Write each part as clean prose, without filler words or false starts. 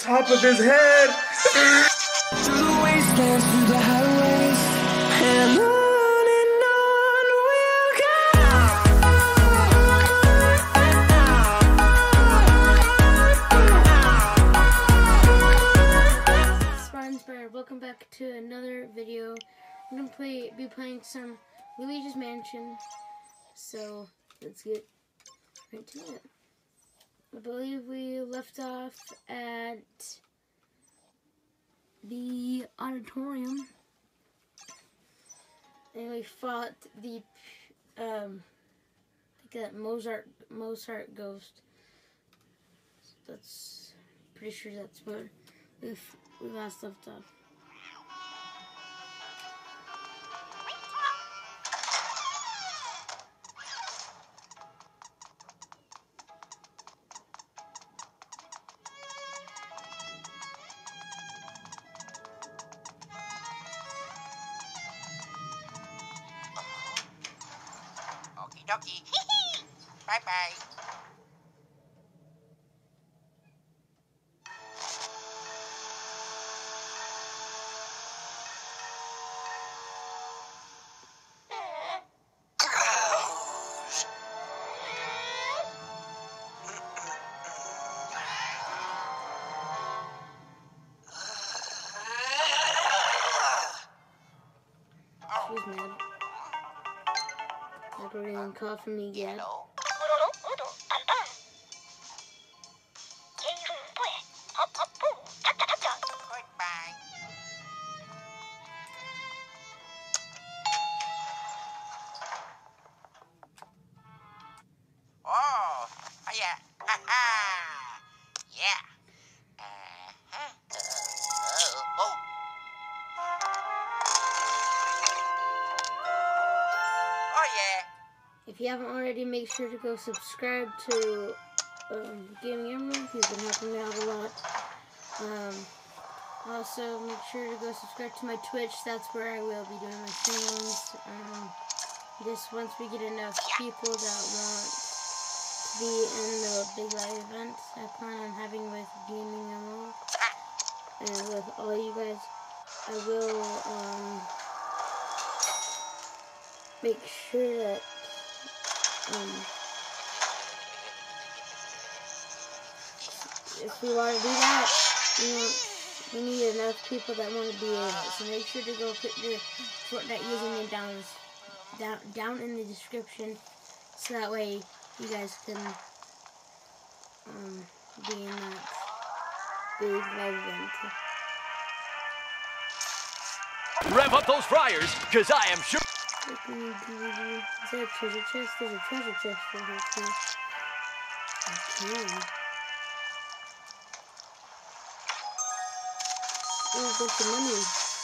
top of his head. Through the wastelands, through the highways, and on we'll go. Welcome back to another video. I'm gonna be playing some Luigi's Mansion. So let's get right to it. I believe we left off at the auditorium, and we fought the I think that Mozart ghost. That's pretty sure that's what we last left off. Okie dokie. Bye bye. She's mad. Like we're getting caught from me again. Hello. Goodbye. Oh, yeah. Ha-ha. Yeah. Oh. Oh, yeah. If you haven't already, make sure to go subscribe to Gaming Emerald. He's been helping me out a lot. Also, make sure to go subscribe to my Twitch. That's where I will be doing my streams. Just once we get enough people that want to be in the big live event I plan on having with Gaming Emerald and with all you guys, I will make sure that if we want to do that, we need enough people that want to be in it. So make sure to go put your Fortnite username down in the description, so that way you guys can be in that big live event. Rev up those fryers, because I am sure. Is there a treasure chest? There's a treasure chest for here too. Okay. Oh, a bunch of money.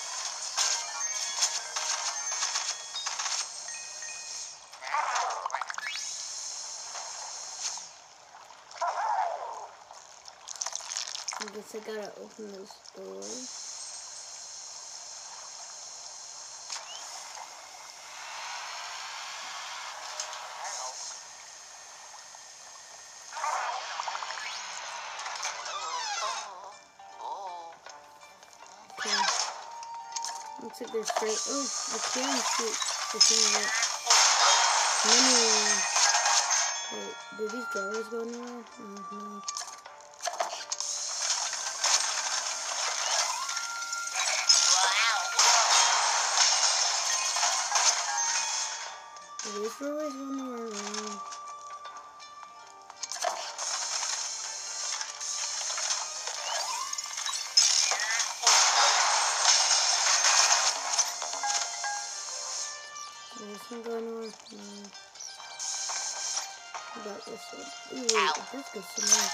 I guess I gotta open this door. Looks like there's straight. Oh, I can shoot the thing of it. Wait, did these dollars go nowhere? Oh, no. Did these dollars go nowhere? No. This one going on? No. How about this one? Ooh, wait, this goes somewhere.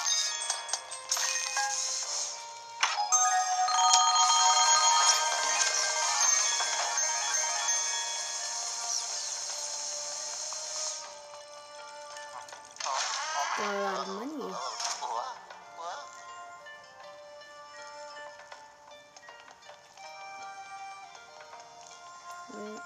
Got a lot of money. Right.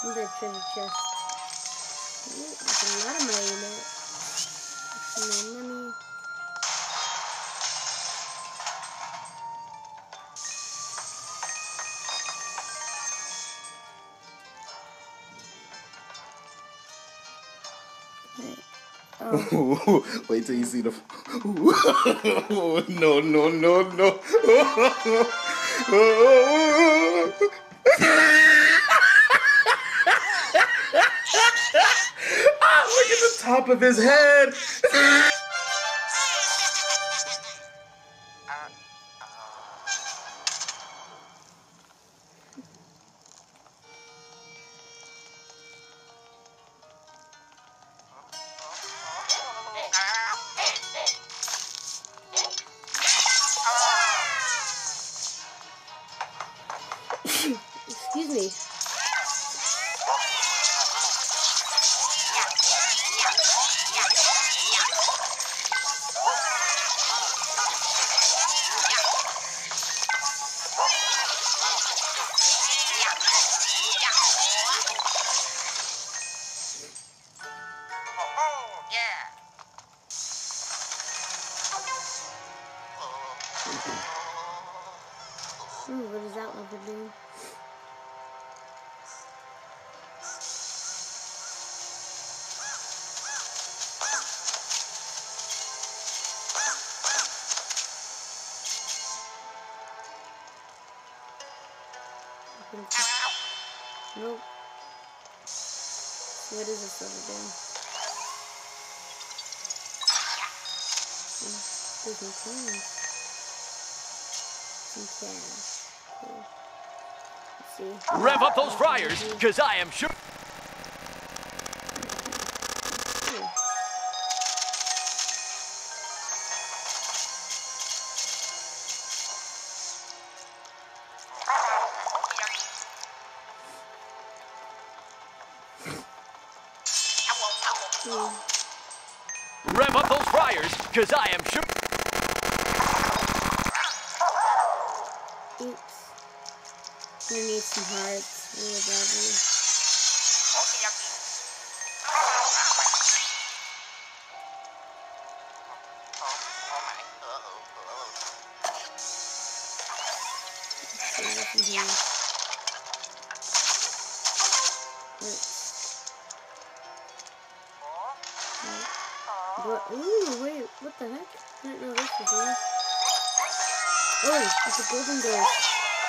The treasure chest. Ooh, there's a lot of money in it. Some more money. Oh. Wait till you see the. No, no, no, no. Look at the top of his head. Excuse me. Ooh, what is that lever doing? Nope. What is this lever doing? There's no coins. Some cash. Cool. Let's see. Rev up those fryers, because I am sure. Rev up those fryers, because I am sure. Oops. I'm gonna need some hearts really badly. Let's see what's in here. Ooh, wait, what the heck? I didn't know this was here. Oh, it's a golden ghost.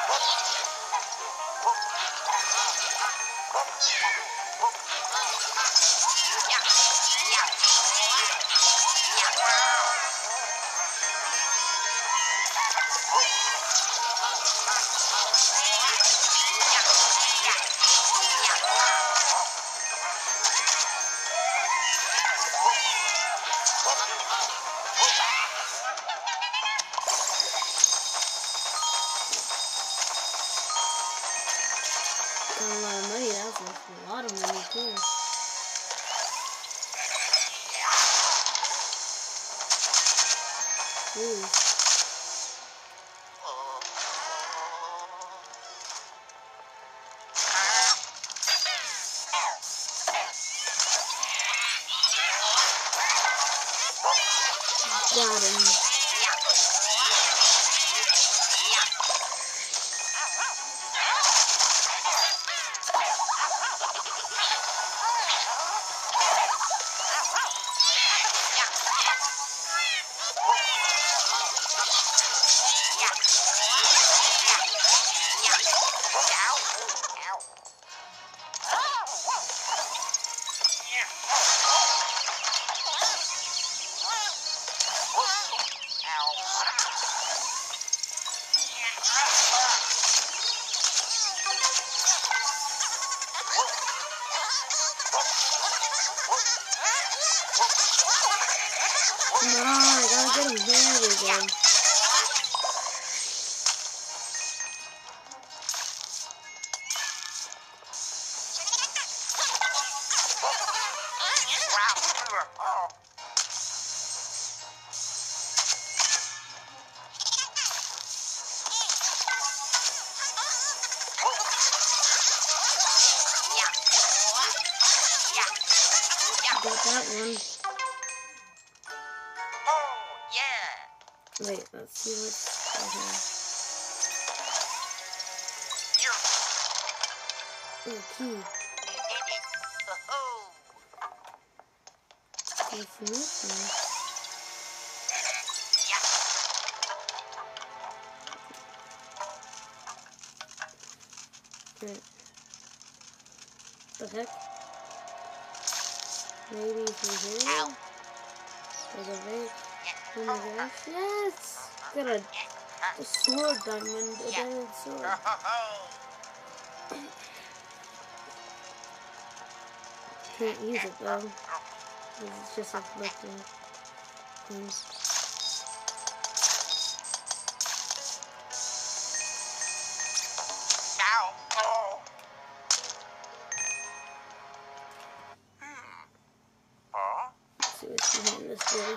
Got a lot of money. That was a lot of money too. Ooh. Got him. Come on, I gotta get him. There we go. Wait, let's see what's okay. Oh, key. What's this one? Right. The heck? Maybe through here? There's a big. Oh my gosh, yes! Got a sword diamond, a diamond sword. Can't use it though. It's just a collecting thing. Let's see what's behind this door.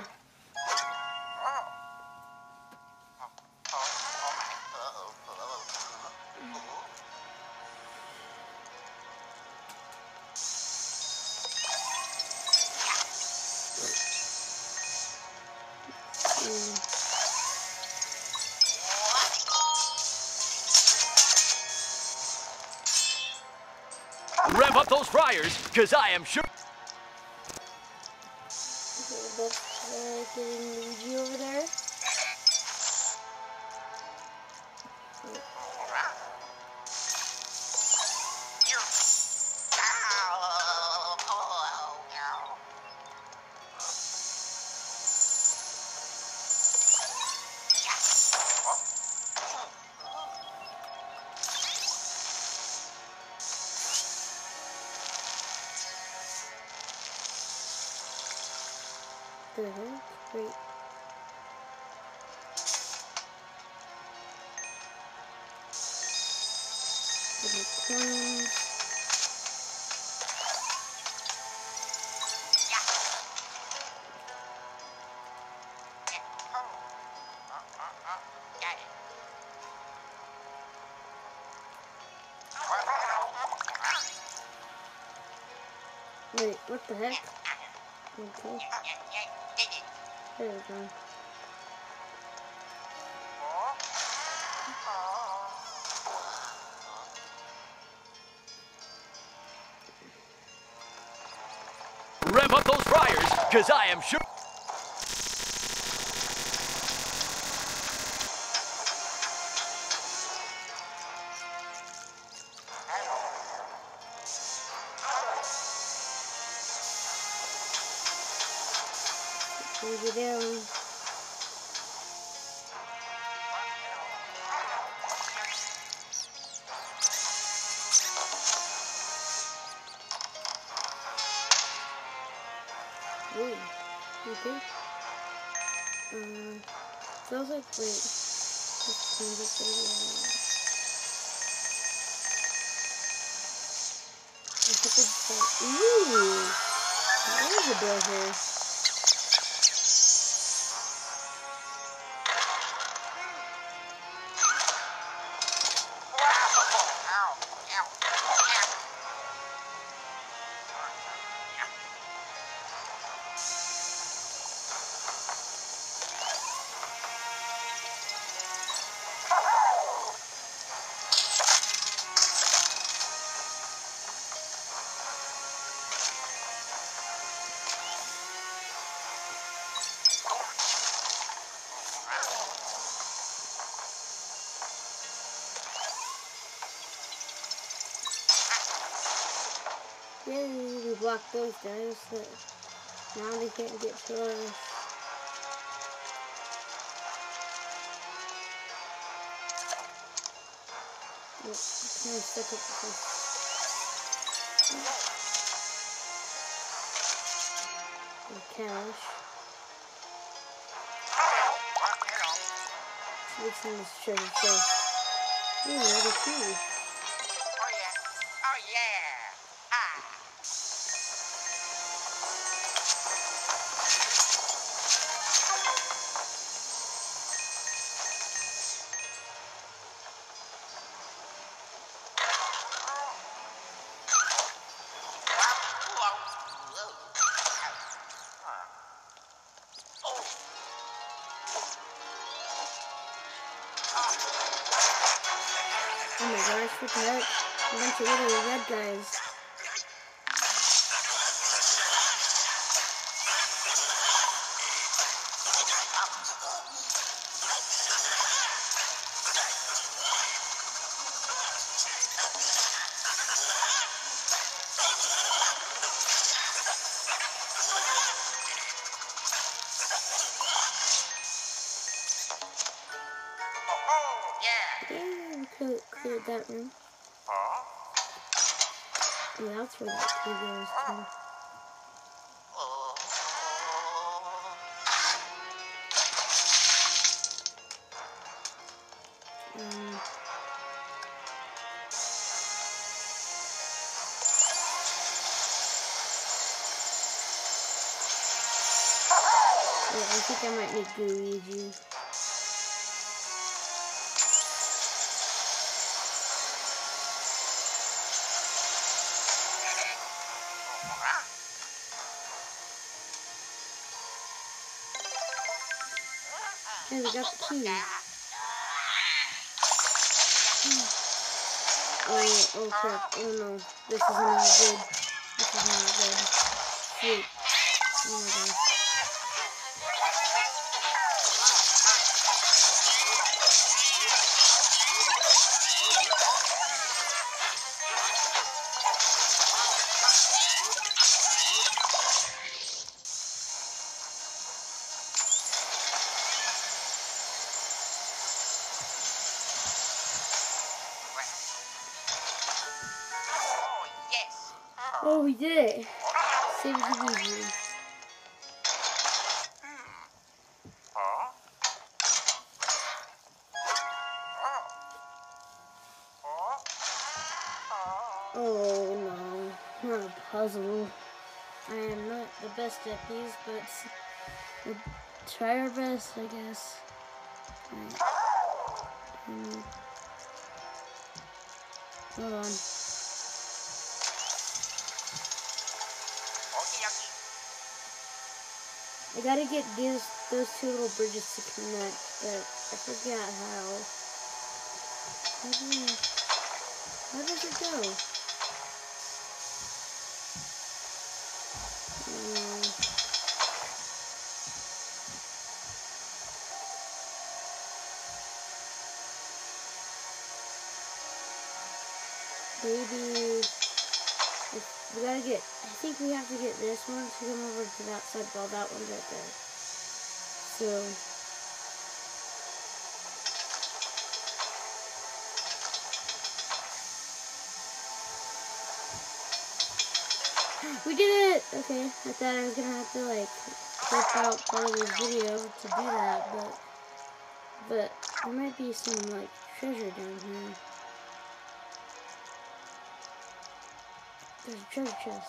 Rev up those fryers, because I am sure. Okay, that's getting Luigi over there. Great. Little coins. Wait, what the heck? Okay. There we go. Rev up those fryers, because I am sure. Move it down. Ooh, okay. Sounds like, wait, this sounds like ooh, there's a door here. Yay, we blocked those guys, but now they can't get to us. Yep, kind of stuck up with this. And cash. What's in this treasure chest? Ooh, another key. Oh my gosh, what the heck? A bunch of little red guys. Yeah, we cleared that room. Yeah, that's where that key goes to. Yeah, I think I might need Luigi. Hey, we got the key. Oh crap. Oh no. This is not good. This is not good. Shoot. Oh my gosh. Oh, we did it. Save the Luigi. Oh no, not a puzzle. I am not the best at these, but we'll try our best, I guess. Right. Hold on. I gotta get those two little bridges to connect, but I forgot how. How does it go? Maybe we gotta get. I think we have to get this one to come over to that side while that one's right there. So. We did it! Okay, I thought I was gonna have to like clip out part of this video to do that, but there might be some like treasure down here. There's a treasure chest.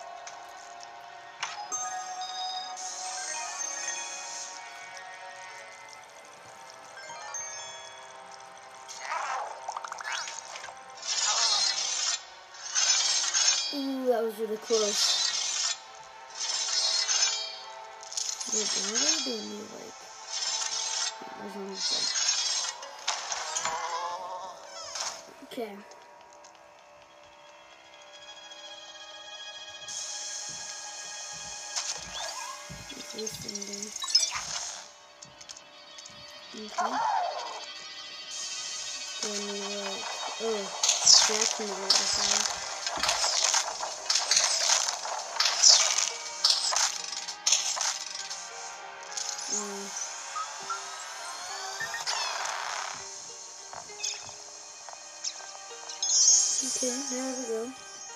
Ooh, that was really close. Wait, why are they doing me like? There's one right there. Okay. This thing there. Okay. Then we like, oh, that's in the right side. Okay, there we go.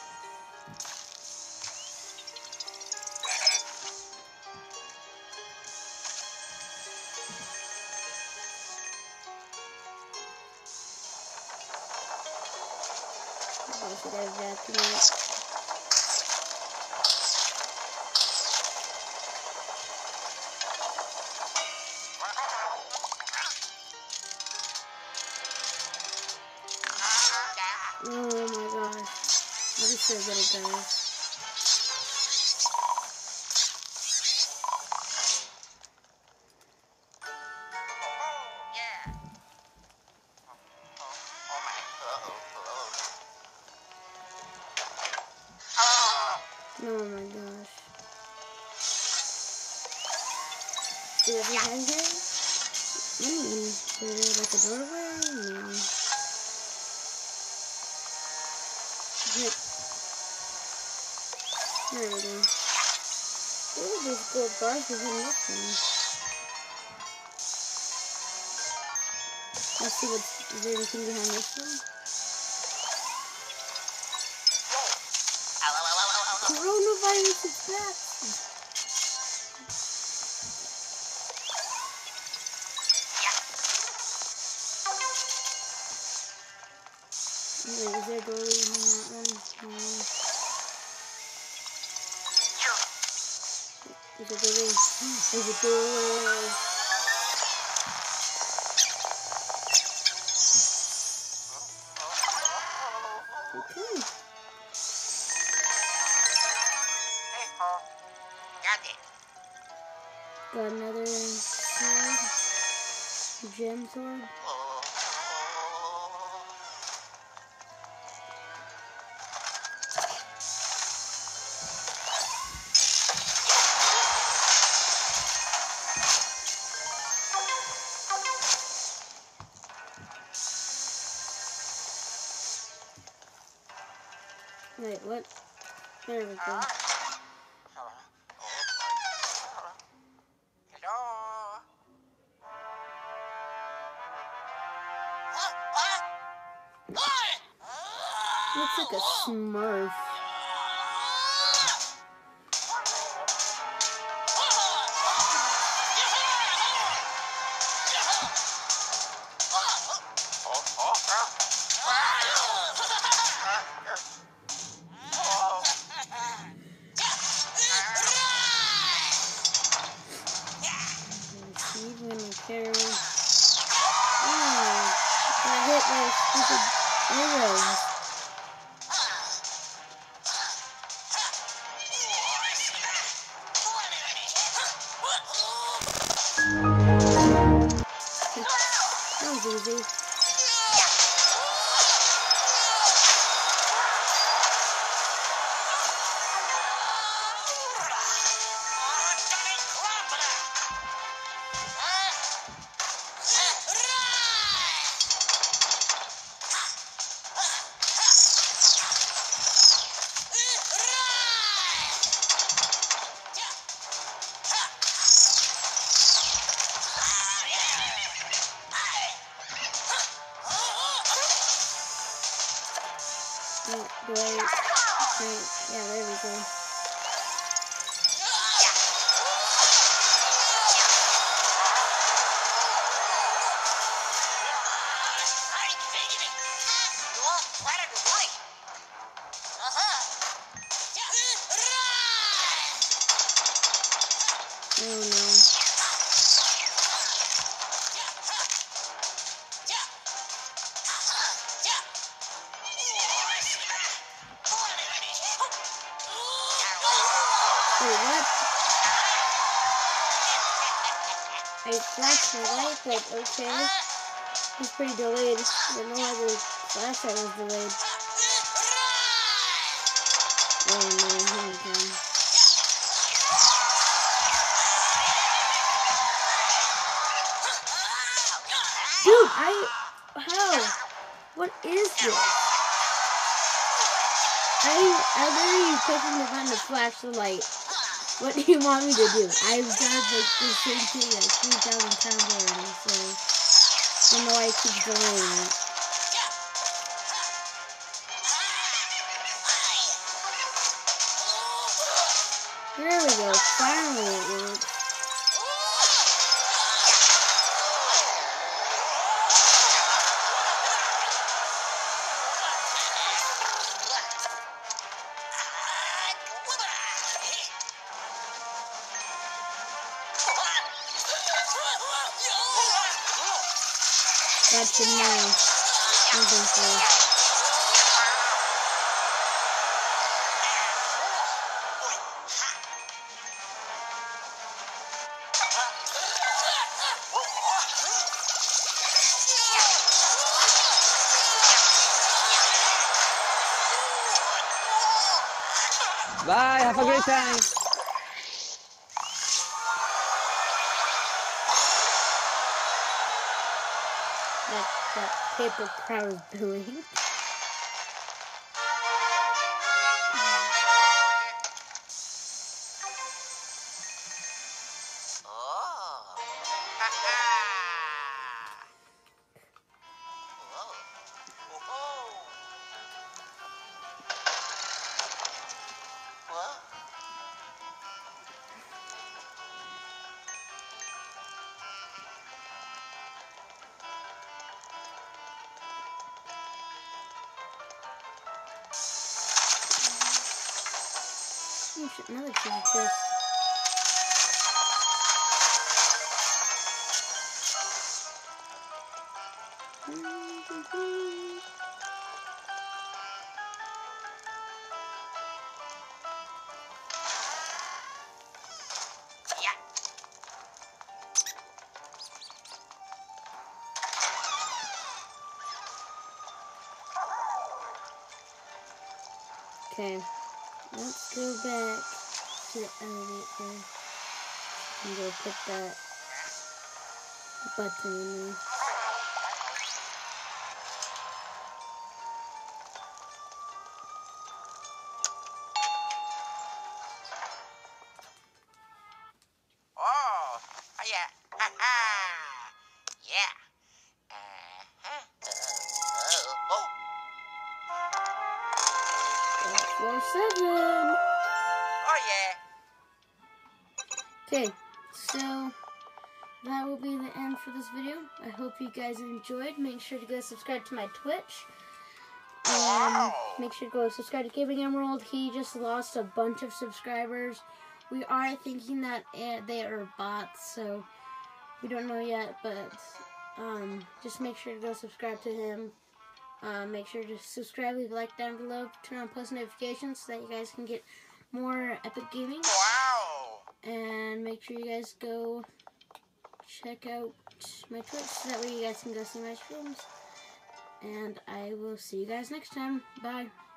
I should have vacuumed. Oh my gosh. I'll be so good at those. Does he have hair? Is there like a doorway? No. There we go. Ooh, there's gold bars within this one. Let's see is there anything behind this one? Coronavirus is back! Wait, is there a doorway in that one? No. There's a doorway. There's a doorway. Okay. Got another sword. Gem sword. Wait, what? There we go. Hello? Looks like a Smurf. Carry. Oh, got hit by stupid arrows. That was easy. Do I? Okay, yeah, there we go. Oh no. Wait, what? I flashed my light, but okay. It's pretty delayed. I don't know why the flashlight was delayed. Oh no, here we go. Dude, how? What is this? I literally pushing the button to flash the light. What do you want me to do? I've done like the same thing like 3,000 times already, so I know I keep delaying it. There we go, finally it works. That's enough. I think so. Bye, have a great time. that paper crowd is doing. Oh. Ha ha. Whoa. Whoa. Whoa. Another treasure chest. Yeah. Okay, let's go back to the elevator and go put that button in there. Oh. Yeah. Ha ha. Yeah. Uh-huh. Oh. 447. Oh yeah. Okay, so that will be the end for this video. I hope you guys enjoyed. Make sure to go subscribe to my Twitch. Make sure to go subscribe to Gaming Emerald. He just lost a bunch of subscribers. We are thinking that they are bots, so we don't know yet, but just make sure to go subscribe to him. Make sure to subscribe, leave a like down below, turn on post notifications so that you guys can get more epic gaming. Wow. And make sure you guys go check out my Twitch so that way you guys can go see my streams. And I will see you guys next time. Bye.